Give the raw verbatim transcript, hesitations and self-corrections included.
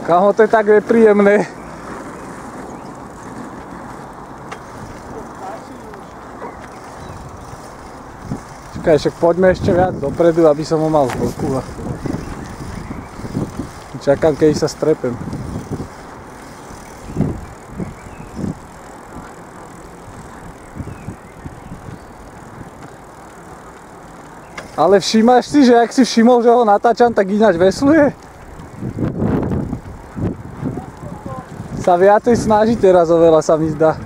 Kámo, to je tak nepríjemné. Čakaj, však poďme ešte viac dopredu, aby som ho mal z boku. Čakám, keď sa strepem. Ale všímaš si, že ak si všimol, že ho natáčam, tak ináč vesluje? Sa viacej snaží teraz oveľa, sa mi zdá.